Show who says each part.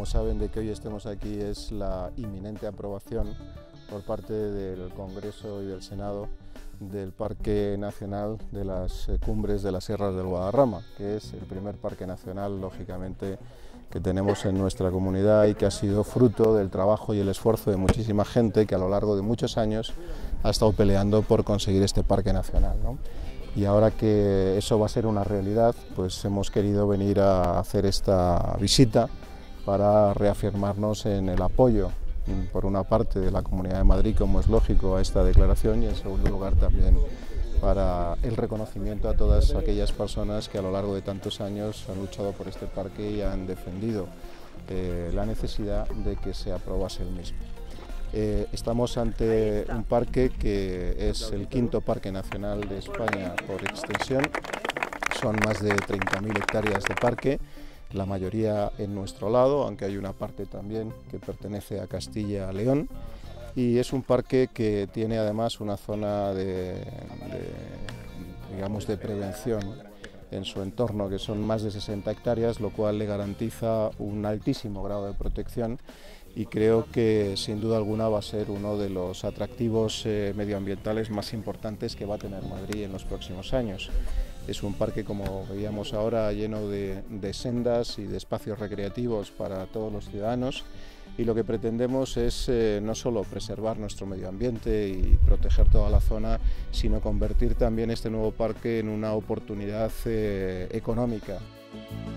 Speaker 1: como saben, de que hoy estemos aquí es la inminente aprobación por parte del Congreso y del Senado del Parque Nacional de las Cumbres de las Sierras del Guadarrama, que es el primer parque nacional, lógicamente, que tenemos en nuestra comunidad y que ha sido fruto del trabajo y el esfuerzo de muchísima gente que a lo largo de muchos años ha estado peleando por conseguir este parque nacional, ¿no? Y ahora que eso va a ser una realidad, pues hemos querido venir a hacer esta visita para reafirmarnos en el apoyo, por una parte, de la Comunidad de Madrid, como es lógico, a esta declaración, y en segundo lugar también para el reconocimiento a todas aquellas personas que a lo largo de tantos años han luchado por este parque y han defendido la necesidad de que se aprobase el mismo. Estamos ante un parque que es el quinto parque nacional de España por extensión. Son más de 30.000 hectáreas de parque, la mayoría en nuestro lado, aunque hay una parte también que pertenece a Castilla-León. Y es un parque que tiene además una zona digamos, de prevención en su entorno, que son más de 60 hectáreas, lo cual le garantiza un altísimo grado de protección, y creo que sin duda alguna va a ser uno de los atractivos medioambientales más importantes que va a tener Madrid en los próximos años. Es un parque, como veíamos ahora, lleno de sendas y de espacios recreativos para todos los ciudadanos, y lo que pretendemos es no solo preservar nuestro medio ambiente y proteger toda la zona, sino convertir también este nuevo parque en una oportunidad económica.